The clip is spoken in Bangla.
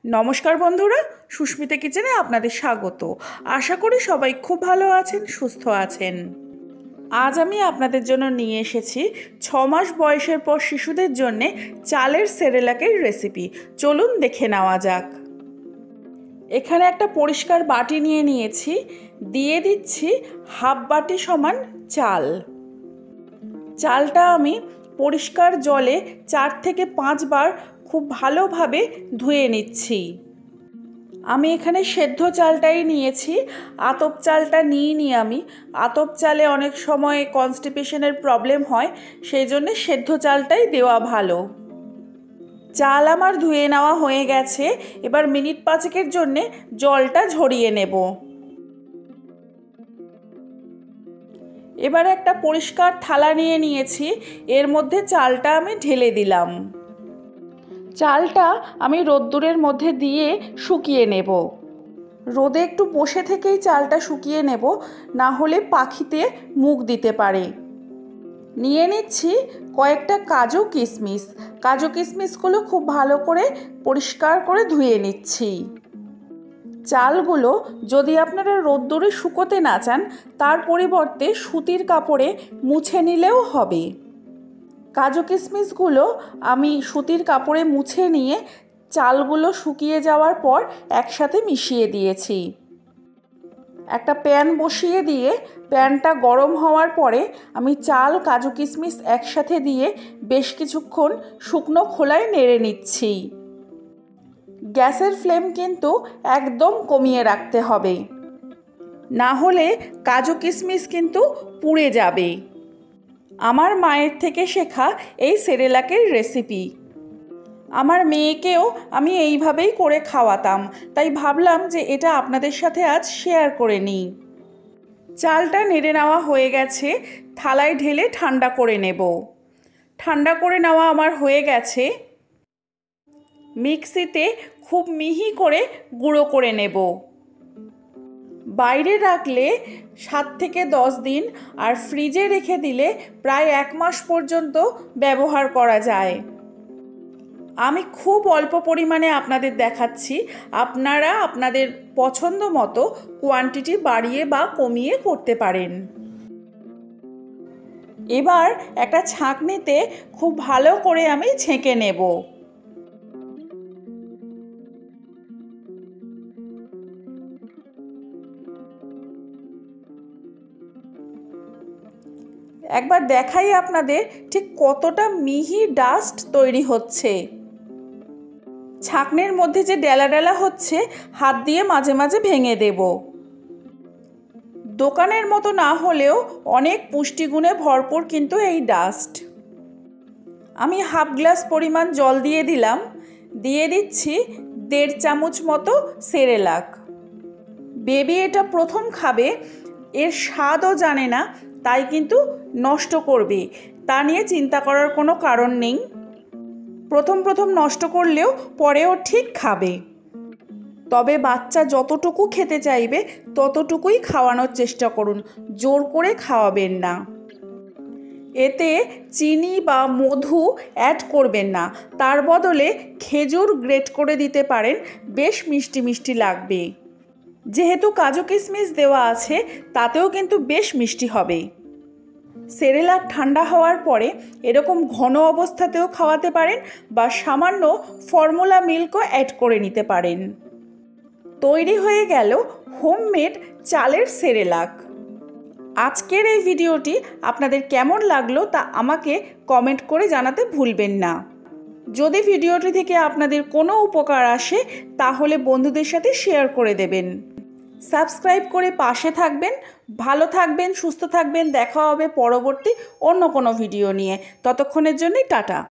নমস্কার বন্ধুরা, সুস্মিতা কিচেনে আপনাদের স্বাগত। আশা করি সবাই খুব ভালো আছেন, সুস্থ আছেন। আজ আমি আপনাদের জন্য নিয়ে এসেছি 6 মাস বয়সের পর শিশুদের জন্য চালের সেরেলাকের রেসিপি। চলুন দেখে নেওয়া যাক। এখানে একটা পরিষ্কার বাটি নিয়ে নিয়েছি, দিয়ে দিচ্ছি হাফ বাটি সমান চাল। চালটা আমি পরিষ্কার জলে 4 থেকে 5 বার খুব ভালোভাবে ধুয়ে নিচ্ছি। আমি এখানে সেদ্ধ চালটাই নিয়েছি, আতপ চালটা নিইনি আমি। আতপ চালে অনেক সময় কনস্টিপেশনের প্রবলেম হয়, সেই জন্য সেদ্ধ চালটাই দেওয়া ভালো। চাল আমার ধুয়ে নেওয়া হয়ে গেছে, এবার মিনিট 5 জন্যে জলটা ঝরিয়ে নেব। এবার একটা পরিষ্কার থালা নিয়ে নিয়েছি, এর মধ্যে চালটা আমি ঢেলে দিলাম। চালটা আমি রোদ্দুরের মধ্যে দিয়ে শুকিয়ে নেব। রোদে একটু বসে থেকেই চালটা শুকিয়ে নেব, না হলে পাখিতে মুখ দিতে পারে। নিয়ে নিচ্ছি কয়েকটা কাজু কিশমিশ। কাজু কিশমিশগুলো খুব ভালো করে পরিষ্কার করে ধুয়ে নিচ্ছি। চালগুলো যদি আপনারা রোদ্দুরে শুকোতে না চান, তার পরিবর্তে সুতির কাপড়ে মুছে নিলেও হবে। কাজু কিশমিশগুলো আমি সুতির কাপড়ে মুছে নিয়ে চালগুলো শুকিয়ে যাওয়ার পর একসাথে মিশিয়ে দিয়েছি। একটা প্যান বসিয়ে দিয়ে প্যানটা গরম হওয়ার পরে আমি চাল কাজু কিশমিশ একসাথে দিয়ে বেশ কিছুক্ষণ শুকনো খোলায় নেড়ে নিচ্ছি। গ্যাসের ফ্লেম কিন্তু একদম কমিয়ে রাখতে হবে, না হলে কাজু কিশমিশ কিন্তু পুড়ে যাবে। আমার মায়ের থেকে শেখা এই সেরেলাকের রেসিপি। আমার মেয়েকেও আমি এইভাবেই করে খাওয়াতাম, তাই ভাবলাম যে এটা আপনাদের সাথে আজ শেয়ার করে নিই। চালটা নেড়ে নেওয়া হয়ে গেছে, থালায় ঢেলে ঠান্ডা করে নেব। ঠান্ডা করে নেওয়া আমার হয়ে গেছে। মিক্সিতে খুব মিহি করে গুঁড়ো করে নেব। বাইরে রাখলে 7 থেকে 10 দিন, আর ফ্রিজে রেখে দিলে প্রায় 1 মাস পর্যন্ত ব্যবহার করা যায়। আমি খুব অল্প পরিমাণে আপনাদের দেখাচ্ছি, আপনারা আপনাদের পছন্দ মতো কোয়ান্টিটি বাড়িয়ে বা কমিয়ে করতে পারেন। এবার একটা ছাঁকনিতে খুব ভালো করে আমি ছেঁকে নেব। একবার দেখাই আপনাদের ঠিক কতটা মিহি ডাস্ট তৈরি হচ্ছে। ছাঁকনির মধ্যে যে ডেলা ডেলা হচ্ছে, হাত দিয়ে মাঝে মাঝে ভেঙে দেব। দোকানের মতো না হলেও অনেক পুষ্টিগুণে ভরপুর কিন্তু এই ডাস্ট। আমি হাফ গ্লাস পরিমাণ জল দিয়ে দিলাম। দিয়ে দিচ্ছি 1.5 চামচ মতো সেরেলাক। বেবি এটা প্রথম খাবে, এর স্বাদও জানে না, তাই কিন্তু নষ্ট করবে, তা নিয়ে চিন্তা করার কোনো কারণ নেই। প্রথম নষ্ট করলেও পরেও ঠিক খাবে। তবে বাচ্চা যতটুকু খেতে চাইবে ততটুকুই খাওয়ানোর চেষ্টা করুন, জোর করে খাওয়াবেন না। এতে চিনি বা মধু অ্যাড করবেন না, তার বদলে খেজুর গ্রেট করে দিতে পারেন, বেশ মিষ্টি মিষ্টি লাগবে। যেহেতু কাজু কিশমিশ দেওয়া আছে, তাতেও কিন্তু বেশ মিষ্টি হবে। সেরেলাক ঠান্ডা হওয়ার পরে এরকম ঘন অবস্থাতেও খাওয়াতে পারেন, বা সামান্য ফর্মুলা মিল্কও অ্যাড করে নিতে পারেন। তৈরি হয়ে গেল হোমমেড চালের সেরেলাক। আজকের এই ভিডিওটি আপনাদের কেমন লাগলো তা আমাকে কমেন্ট করে জানাতে ভুলবেন না। যদি ভিডিওটি থেকে আপনাদের কোনো উপকার আসে, তাহলে বন্ধুদের সাথে শেয়ার করে দেবেন। সাবস্ক্রাইব করে পাশে থাকবেন। ভালো থাকবেন, সুস্থ থাকবেন। দেখা হবে পরবর্তী অন্য কোনো ভিডিও নিয়ে। ততক্ষণের জন্যই টাটা।